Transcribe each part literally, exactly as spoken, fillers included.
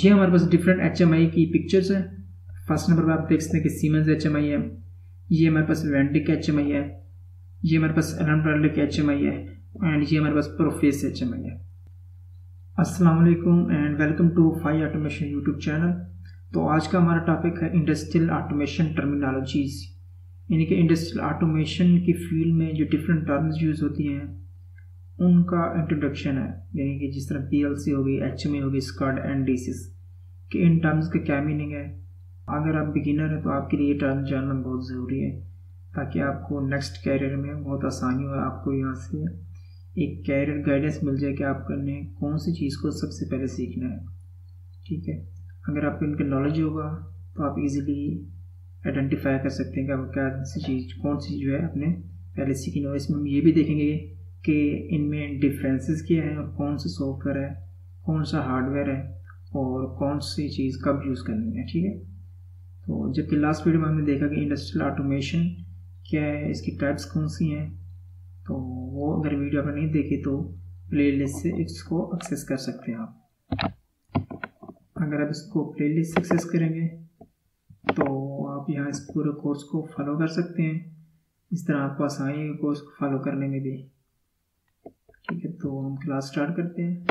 ये हमारे पास डिफरेंट एच एम आई की पिक्चर्स है। फर्स्ट नंबर पर आप देख सकते हैं कि सीमेंस एच एम आई है, ये हमारे पास वेंडिक एच एम आई है, ये हमारे पास एलन एच एम आई है एंड ये हमारे पास प्रोफेस एच एम आई है। अस्सलाम वालेकुम and welcome to Phi automation YouTube channel. तो आज का हमारा टॉपिक है इंडस्ट्रियल ऑटोमेशन टर्मिनोलॉजीज, यानी कि इंडस्ट्रियल ऑटोमेशन की फील्ड में जो डिफरेंट टर्म्स यूज़ होती हैं उनका इंट्रोडक्शन है। यानी कि जिस तरह पी एल सी होगी, एच एम आई होगी, SCADA and D C S कि इन टर्म्स का क्या मीनिंग है। अगर आप बिगिनर हैं तो आपके लिए ये टर्म जानना बहुत ज़रूरी है ताकि आपको नेक्स्ट कैरियर में बहुत आसानी हो, आपको यहाँ से एक कैरियर गाइडेंस मिल जाए कि आपको ने कौन सी चीज़ को सबसे पहले सीखना है। ठीक है, अगर आपको इनका नॉलेज होगा तो आप इजीली आइडेंटिफाई कर सकते हैं कि आपको क्या सी चीज़ कौन सी जो है अपने पहले सीखनी हो। इसमें हम ये भी देखेंगे कि इनमें डिफरेंसेस क्या हैं और कौन सा सॉफ्टवेयर है, कौन सा हार्डवेयर है और कौन सी चीज़ कब यूज़ करनी है। ठीक है, तो जबकि लास्ट वीडियो में हमने देखा कि इंडस्ट्रियल ऑटोमेशन क्या है, इसकी टाइप्स कौन सी हैं, तो वो अगर वीडियो आपने नहीं देखी तो प्लेलिस्ट से इसको एक्सेस कर सकते हैं आप। अगर आप इसको प्लेलिस्ट से एक्सेस करेंगे तो आप यहाँ इस पूरे कोर्स को फॉलो कर सकते हैं। इस तरह आपको आसानी है कोर्स को फॉलो करने में भी। ठीक है, तो हम क्लास स्टार्ट करते हैं।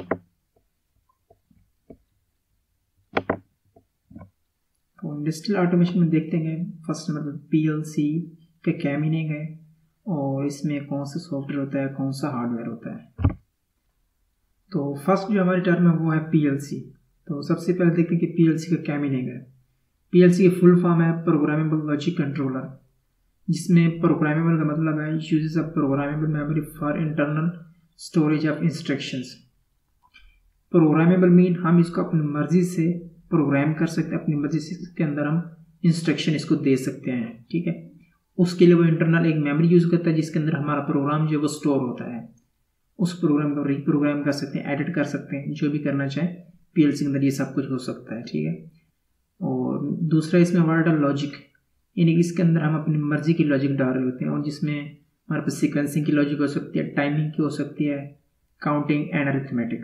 तो इंडस्ट्रियल ऑटोमेशन में देखते हैं फर्स्ट नंबर पर पी एल सी का क्या मीनिंग है और इसमें कौन सा सॉफ्टवेयर होता है, कौन सा हार्डवेयर होता है। तो फर्स्ट जो हमारी टर्म है वो है पी एल सी। तो सबसे पहले देखते हैं कि पी एल सी का क्या मीनिंग है। पी एल सी की फुल फॉर्म है प्रोग्रामेबल लॉजिक कंट्रोलर, जिसमें प्रोग्रामेबल का मतलब है uses of programmable memory for internal storage of instructions. Programmable mean हम इसको अपनी मर्जी से प्रोग्राम कर सकते हैं, अपनी मर्जी से इसके अंदर हम इंस्ट्रक्शन इसको दे सकते हैं। ठीक है, उसके लिए वो इंटरनल एक मेमोरी यूज़ करता है जिसके अंदर हमारा प्रोग्राम जो है वो स्टोर होता है। उस प्रोग्राम को रीप्रोग्राम कर सकते हैं, एडिट कर सकते हैं, जो भी करना चाहें पीएलसी के अंदर ये सब कुछ हो सकता है। ठीक है, और दूसरा इसमें वर्ड है लॉजिक, यानी कि इसके अंदर हम अपनी मर्जी की लॉजिक डाल रहे होते हैं और जिसमें हमारे पास सीक्वेंसिंग की लॉजिक हो सकती है, टाइमिंग की हो सकती है, काउंटिंग एंड अरिथमेटिक।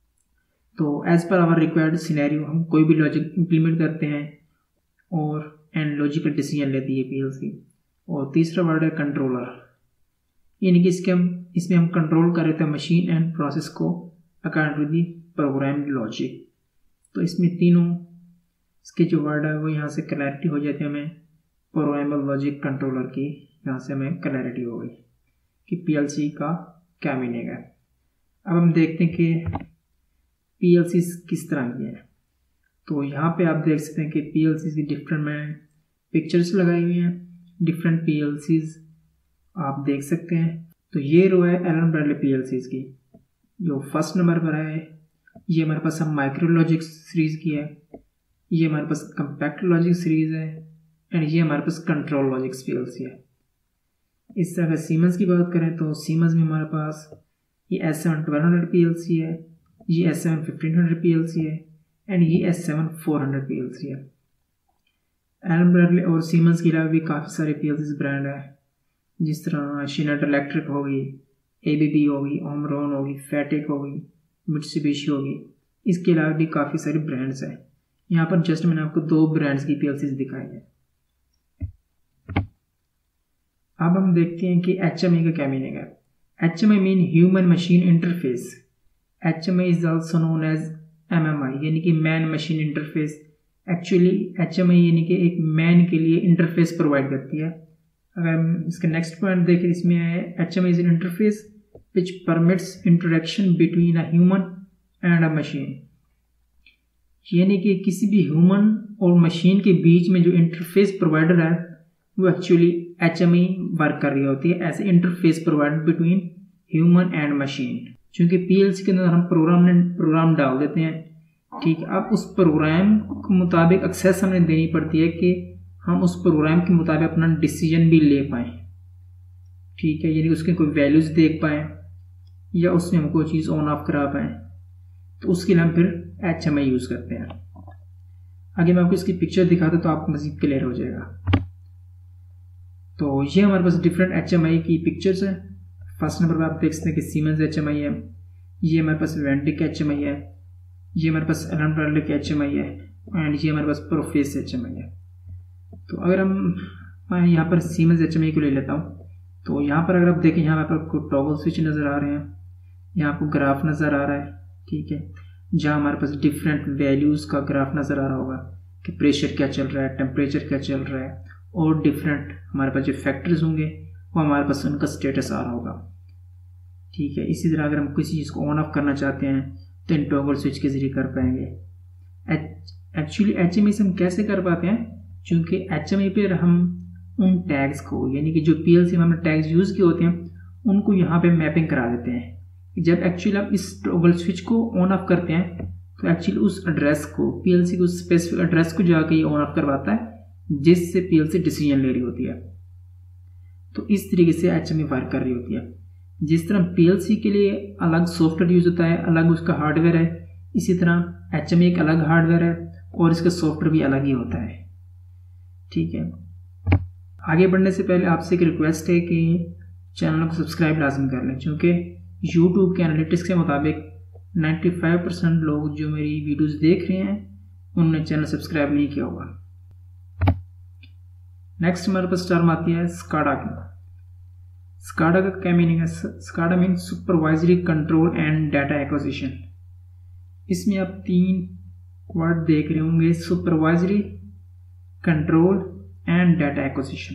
तो as per our required scenario हम कोई भी लॉजिक इंप्लीमेंट करते हैं और एंड लॉजिकल डिसीजन लेती है पीएलसी। और तीसरा वर्ड है कंट्रोलर, यानी कि इसके हम इसमें हम कंट्रोल कर रहे थे मशीन एंड प्रोसेस को according to the program logic. तो इसमें तीनों इसके जो वर्ड है वो यहाँ से क्लैरिटी हो जाती है हमें प्रोग्रामेबल लॉजिक कंट्रोलर की, यहाँ से हमें क्लैरिटी हो गई कि पीएलसी का क्या मीनिंग है। अब हम देखते हैं कि पीएलसी किस तरह की है। तो यहाँ पे आप देख सकते हैं कि पीएलसी की डिफरेंट में पिक्चर्स लगाई हुई हैं, डिफरेंट पीएलसीज आप देख सकते हैं। तो ये रो है एलन ब्रैडली पीएलसीज की, जो फर्स्ट नंबर पर है ये हमारे पास हम माइक्रो लॉजिक सीरीज की है, ये हमारे पास कंपैक्ट लॉजिक सीरीज है एंड ये हमारे पास कंट्रोल लॉजिक पीएलसी है। इस तरह अगर सीमेंस की बात करें तो सीमेंस में हमारे पास ये S seven twelve hundred PLC है, ये S seven fifteen hundred PLC है एंड ये S seven four hundred PLC है। एलन ब्रैडली और सीमेंस के अलावा भी काफ़ी सारे पीएलसी ब्रांड है, जिस तरह शिनेटर इलेक्ट्रिक होगी, एबीबी होगी, ओमरॉन होगी, फैटेक होगी, मित्सुबिशी होगी। इसके अलावा भी काफ़ी सारे ब्रांड्स हैं। यहाँ पर जस्ट मैंने आपको दो ब्रांड्स की पीएलसी दिखाई है। अब हम देखते हैं कि एच एम आई का क्या मीनिंग है। H M I mean human machine interface. H M I is also known as M M I, यानी कि man machine interface. Actually H M I यानी कि एक मैन के लिए इंटरफेस प्रोवाइड करती है। अगर हम इसका नेक्स्ट पॉइंट देखें, इसमें है H M I is an interface which permits interaction between a human and a machine, यानी कि किसी भी ह्यूमन और मशीन के बीच में जो इंटरफेस प्रोवाइडर है वो actually H M I work कर रही होती है as interface provider between human and machine. क्योंकि पीएलसी के अंदर हम प्रोग्राम प्रोग्राम डाल देते हैं, ठीक है, अब उस प्रोग्राम के मुताबिक एक्सेस हमें देनी पड़ती है कि हम उस प्रोग्राम के मुताबिक अपना डिसीजन भी ले पाएँ। ठीक है, यानी उसके कोई वैल्यूज़ देख पाएँ या उसमें हम कोई चीज़ ऑन ऑफ करा पाएँ, तो उसके लिए हम फिर एच एम आई यूज़ करते हैं। आगे मैं आपको इसकी पिक्चर दिखाता हूँ तो आपको मज़ीद क्लियर हो जाएगा। तो ये हमारे पास डिफरेंट एच एम आई की पिक्चर्स हैं। फर्स्ट नंबर पर आप देख सकते हैं कि सीमेंस एच एम आई है, ये हमारे पास वेंडिक एच एम आई है, ये हमारे पास एलेक्ट्रॉनिक एच एम आई है एंड ये हमारे पास प्रोफेस एच एम आई है। तो अगर हम मैं यहाँ पर सीमेंस एच एम आई को ले लेता हूँ, तो यहाँ पर अगर आप देखें, यहाँ पर आपको टॉगल स्विच नज़र आ रहे हैं, यहाँ आपको ग्राफ नज़र आ रहा है, ठीक है, जहाँ हमारे पास डिफरेंट वैल्यूज़ का ग्राफ नज़र आ रहा होगा कि प्रेशर क्या चल रहा है, टेम्परेचर क्या चल रहा है, और डिफरेंट हमारे पास जो फैक्टर्स होंगे वो हमारे पास उनका स्टेटस आ रहा होगा, ठीक है। इसी तरह अगर हम किसी चीज़ को ऑन ऑफ करना चाहते हैं तो इन टॉगल स्विच के जरिए कर पाएंगे। एक्चुअली एच एम आई से हम कैसे कर पाते हैं, क्योंकि एच एम आई पर हम उन टैग्स को, यानी कि जो पी एल सी में हमने टैग्स यूज़ किए होते हैं, उनको यहाँ पे मैपिंग करा देते हैं। जब एक्चुअली आप इस टॉगल स्विच को ऑन ऑफ करते हैं तो एक्चुअली उस एड्रेस को, पीएलसी को स्पेसिफिक एड्रेस को जाके ये ऑन ऑफ करवाता है जिससे पीएलसी डिसीजन ले रही होती है। तो इस तरीके से एच एम आई वर्क कर रही होती है। जिस तरह पीएलसी के लिए अलग सॉफ्टवेयर यूज होता है, अलग उसका हार्डवेयर है, इसी तरह एच एम आई एक अलग हार्डवेयर है और इसका सॉफ्टवेयर भी अलग ही होता है, ठीक है। आगे बढ़ने से पहले आपसे एक रिक्वेस्ट है कि चैनल को सब्सक्राइब लाजम कर लें, क्योंकि यूट्यूब के एनालिटिक्स के मुताबिक पचानवे परसेंट लोग जो मेरी वीडियोस देख रहे हैं उन्होंने चैनल सब्सक्राइब नहीं किया होगा। नेक्स्ट हमारे पास टर्म आती है स्काडा की। स्काडा का क्या मीनिंग है? SCADA mean supervisory control and data acquisition. इसमें आप तीन वर्ड देख रहे होंगे, supervisory, control and data acquisition.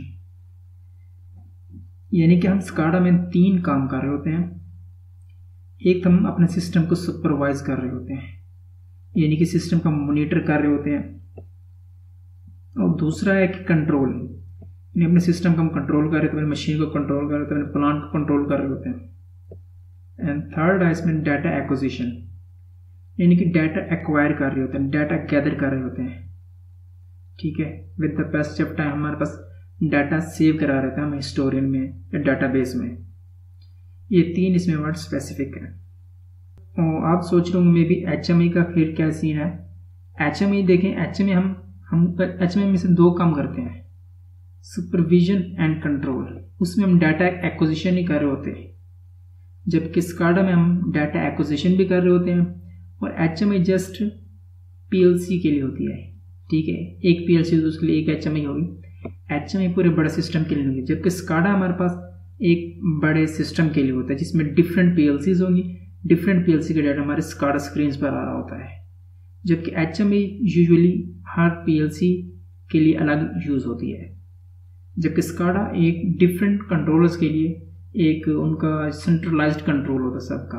यानी कि हम स्काडा में तीन काम कर रहे होते हैं। एक हम अपने सिस्टम को सुपरवाइज कर रहे होते हैं, यानी कि सिस्टम का मॉनिटर कर रहे होते हैं, और दूसरा है कि कंट्रोल, यानी अपने सिस्टम का हम कंट्रोल कर रहे होते हैं, मशीन को कंट्रोल कर रहे होते हैं, प्लांट को कंट्रोल कर रहे होते हैं। एंड थर्ड है इसमें डाटा एक्विजिशन, यानी कि डाटा एक्वायर कर रहे होते हैं, डाटा गैदर कर रहे होते हैं, ठीक है। With the passage of time हमारे पास डाटा सेव करा रहता है हम हिस्टोरियन में या डाटाबेस में। ये तीन इसमें वर्ड स्पेसिफिक है। और आप सोच रहे होंगे maybe H M I का फिर क्या सीन है। एच एम आई देखें, एच एम आई हम हम एच एम आई में से दो काम करते हैं, सुपरविजन एंड कंट्रोल। उसमें हम डाटा एक्विजिशन ही कर रहे होते हैं, जबकि स्काडा में हम डाटा एक्विजिशन भी कर रहे होते हैं, और H M I just P L C के लिए होती है, ठीक है। एक पी एल सी तो उसके लिए एक एच एम आई होगी, एच एम आई पूरे बड़े सिस्टम के लिए होगी, जबकि स्काडा हमारे पास एक बड़े सिस्टम के लिए होता है जिसमें डिफरेंट पीएलसीज होंगी, डिफरेंट पीएलसी का डाटा हमारे स्काडा स्क्रीन पर आ रहा होता है, जबकि एच एम आई यूजुअली हर पीएलसी के लिए अलग यूज होती है, जबकि स्काडा एक डिफरेंट कंट्रोलर्स के लिए एक उनका सेंट्रलाइज्ड कंट्रोल होता है सबका।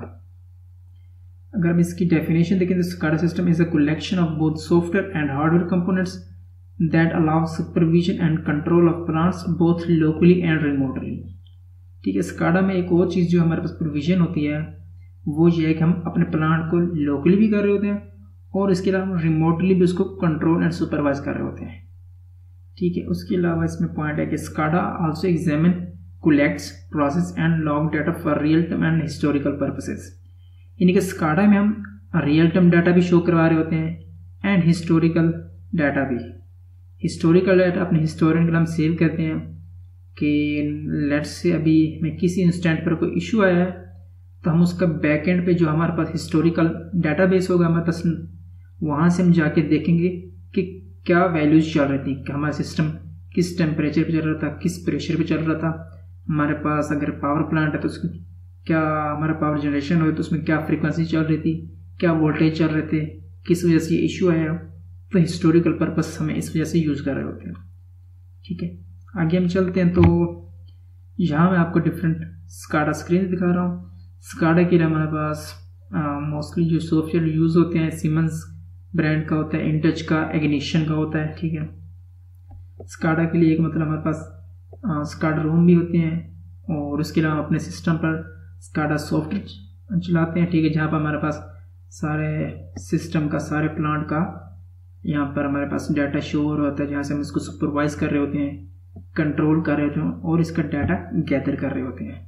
अगर हम इसकी डेफिनेशन देखें तो SCADA system is a collection of both software and hardware components that allow supervision and control of plants both locally and remotely, ठीक है। स्काडा में एक और चीज़ जो हमारे पास प्रोविजन होती है वो ये है कि हम अपने प्लांट को लोकली भी कर रहे होते हैं और इसके अलावा हम रिमोटली भी उसको कंट्रोल एंड सुपरवाइज कर रहे होते हैं, ठीक है। उसके अलावा इसमें पॉइंट है कि SCADA also examine, collects, process and log data for real time and historical purposes, यानी कि स्काडा में हम रियल टाइम डाटा भी शो करवा रहे होते हैं एंड हिस्टोरिकल डाटा भी। हिस्टोरिकल डाटा अपने हिस्टोरियन के हम सेव करते हैं कि लेट्स से अभी में किसी इंस्टेंट पर कोई इशू आया है तो हम उसका बैकएंड पे जो हमारे पास हिस्टोरिकल डाटाबेस होगा हमारे पास, वहाँ से हम जाके देखेंगे कि क्या वैल्यूज चल रही थी, कि हमारा सिस्टम किस टेम्परेचर पे चल रहा था, किस प्रेशर पे चल रहा था, हमारे पास अगर पावर प्लांट है तो उसमें क्या हमारा पावर जनरेशन हो तो उसमें क्या फ्रीक्वेंसी चल रही थी, क्या वोल्टेज चल रहे थे, किस वजह से ये इशू आया। तो हिस्टोरिकल पर्पस हमें इस वजह से यूज़ कर रहे होते हैं, ठीक है। आगे हम चलते हैं, तो यहाँ मैं आपको डिफरेंट स्काडा स्क्रीन दिखा रहा हूँ। स्काडा के लिए हमारे पास मोस्टली जो सॉफ्टवेयर यूज़ होते हैं सीमेंस ब्रांड का होता है, इंटच का, इग्निशन का होता है, ठीक है। स्काडा के लिए एक मतलब हमारे पास स्काडा रूम भी होते हैं और उसके अलावा अपने सिस्टम पर स्काडा सॉफ्टवेयर चलाते हैं, ठीक है, जहाँ पर हमारे पास सारे सिस्टम का, सारे प्लांट का यहाँ पर हमारे पास डाटा शो हो रहा होता है, जहाँ से हम इसको सुपरवाइज कर रहे होते हैं, कंट्रोल कर रहे होते हैं और इसका डाटा गैदर कर रहे होते हैं।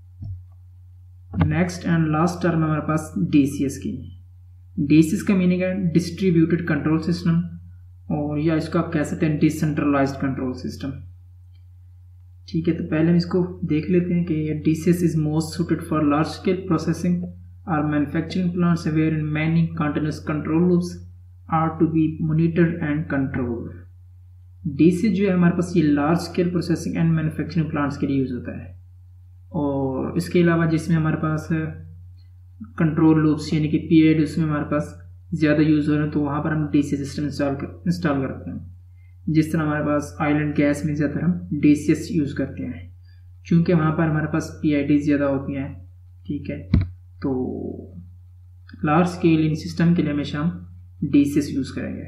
नेक्स्ट एंड लास्ट टर्म हमारे पास डीसीएस की। डीसीएस का मीनिंग है डिस्ट्रीब्यूटेड कंट्रोल सिस्टम, और या इसको आप कह सकते हैं डिसेंट्रलाइज्ड कंट्रोल सिस्टम, ठीक है। तो पहले हम इसको देख लेते हैं कि DCS is most suited for large scale processing are manufacturing plants wherein many continuous control loops are to be monitored and controlled. D C S जो है हमारे पास ये large scale processing and manufacturing plants के लिए use होता है। और इसके अलावा जिसमें हमारे पास कंट्रोल लूप्स यानी कि पी आई डी उसमें हमारे पास ज़्यादा यूज़ हो रहे हैं, तो वहाँ पर हम D C S system install कर इंस्टॉल करते हैं। जिस तरह हमारे पास ऑयल एंड गैस में ज़्यादातर हम डी सी एस यूज़ करते हैं, क्योंकि वहाँ पर हमारे पास पी आई डी ज़्यादा होती हैं। ठीक है, तो लार्ज स्केल इन सिस्टम के लिए हमेशा हम डी सी एस यूज़ करेंगे।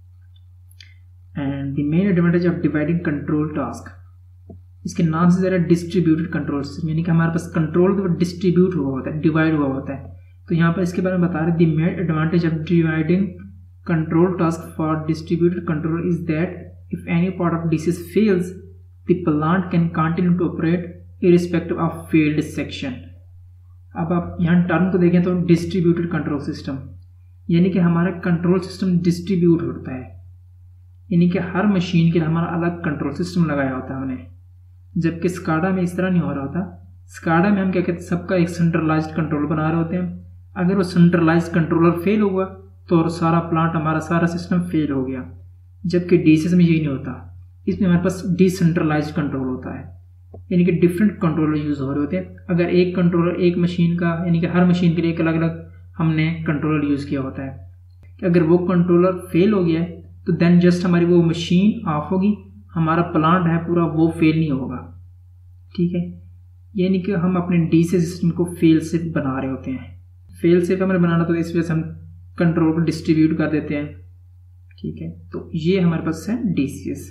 And the main advantage of dividing control task, इसके नाम से ज़रा डिस्ट्रीब्यूटेड कंट्रोल सिस्टम, यानी कि हमारे पास कंट्रोल तो डिस्ट्रीब्यूट हुआ होता है, डिवाइड हुआ होता है। तो यहाँ पर इसके बारे में बता रहे the main advantage of dividing control task for distributed control is that if any part of D C S fails the plant can continue to operate irrespective of failed section. अब आप यहाँ टर्म को देखें तो distributed control system, यानी कि हमारा control system distribute होता है, यानी कि हर मशीन के लिए हमारा अलग कंट्रोल सिस्टम लगाया होता है हमने। जबकि स्काडा में इस तरह नहीं हो रहा होता। स्काडा में हम क्या कहते हैं, सबका एक सेंट्रलाइज्ड कंट्रोल बना रहे होते हैं। अगर वो सेंट्रलाइज्ड कंट्रोलर फेल हुआ तो सारा प्लांट हमारा सारा सिस्टम फेल हो गया। जबकि डी सी एस में यही नहीं होता, इसमें हमारे पास डिसेंट्रलाइज्ड कंट्रोल होता है, यानी कि डिफरेंट कंट्रोलर यूज़ हो रहे होते हैं। अगर एक कंट्रोलर एक मशीन का, यानी कि हर मशीन के लिए एक अलग अलग हमने कंट्रोलर यूज़ किया होता है। कि अगर वो कंट्रोलर फेल हो गया तो देन जस्ट हमारी वो मशीन ऑफ होगी, हमारा प्लांट है पूरा वो फेल नहीं होगा। ठीक है, यानी कि हम अपने डी सी एस सिस्टम को फेल सेफ बना रहे होते हैं। फेल सेफ हमें बनाना तो इस वजह से हम कंट्रोल को डिस्ट्रीब्यूट कर देते हैं। ठीक है, तो ये हमारे पास है D C S.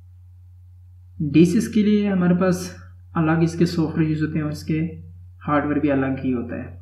D C S के लिए हमारे पास अलग इसके सॉफ्टवेयर यूज होते हैं और इसके हार्डवेयर भी अलग ही होता है।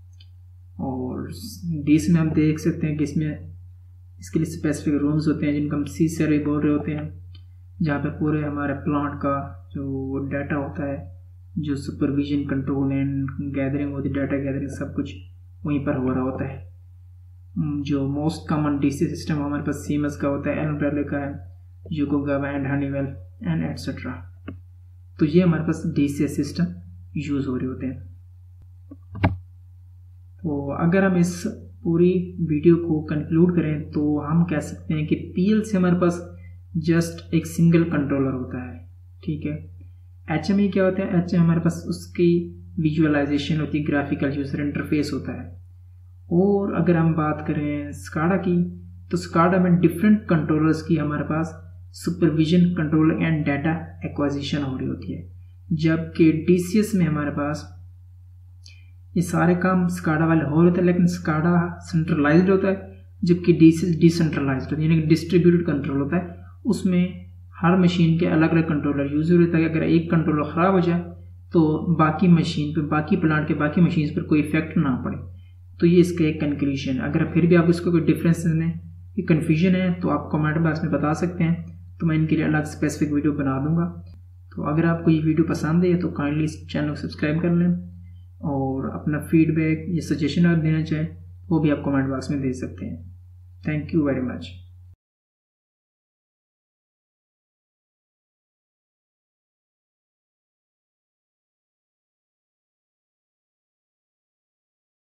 और डी सी में हम देख सकते हैं कि इसमें इसके लिए स्पेसिफिक रूम्स होते हैं जिनको हम सी सर्वे बोल रहे होते हैं, जहाँ पे पूरे हमारे प्लांट का जो डाटा होता है, जो सुपरविजन कंट्रोल एंड गैदरिंग होती है, डाटा गैदरिंग सब कुछ वहीं पर हो रहा होता है। जो most common D C system हमारे पास सीमस का होता है, एलम्ब्रेले का है, Yokogawa and Honeywell and etcetera. तो ये हमारे पास डी सी सिस्टम यूज़ हो रहे होते हैं। तो अगर हम इस पूरी वीडियो को कंक्लूड करें तो हम कह सकते हैं कि पी एल सी हमारे पास जस्ट एक सिंगल कंट्रोलर होता है। ठीक है, एच एम आई क्या होता है, एच एम आई हमारे पास उसकी विजुअलाइजेशन होती है, ग्राफिकल यूजर इंटरफेस होता है। और अगर हम बात करें स्काडा की, तो स्काडा में डिफरेंट कंट्रोलर्स की हमारे पास supervision control and data acquisition हो रही होती है। जबकि डी सी एस में हमारे पास ये सारे काम स्काडा वाले हो रहे थे, लेकिन स्काडा सेंट्रलाइज्ड होता है जबकि डी सी एस डिसेंट्रलाइज्ड होता है, यानी कि डिस्ट्रीब्यूटेड कंट्रोल होता है। उसमें हर मशीन के अलग अलग कंट्रोलर यूज हो रहे हैं। अगर एक कंट्रोलर ख़राब हो जाए तो बाकी मशीन पे, बाकी प्लांट के बाकी मशीन पर कोई इफेक्ट ना पड़े। तो ये इसका एक कंक्लूजन। अगर फिर भी आप इसको कोई डिफरेंस में कन्फ्यूजन है तो आप कमेंट बॉक्स में बता सकते हैं, तो मैं इनके लिए अलग स्पेसिफिक वीडियो बना दूंगा। तो अगर आपको ये वीडियो पसंद है तो काइंडली इस चैनल को सब्सक्राइब कर लें, और अपना फीडबैक या सजेशन आप देना चाहें वो भी आप कमेंट बॉक्स में दे सकते हैं। Thank you very much.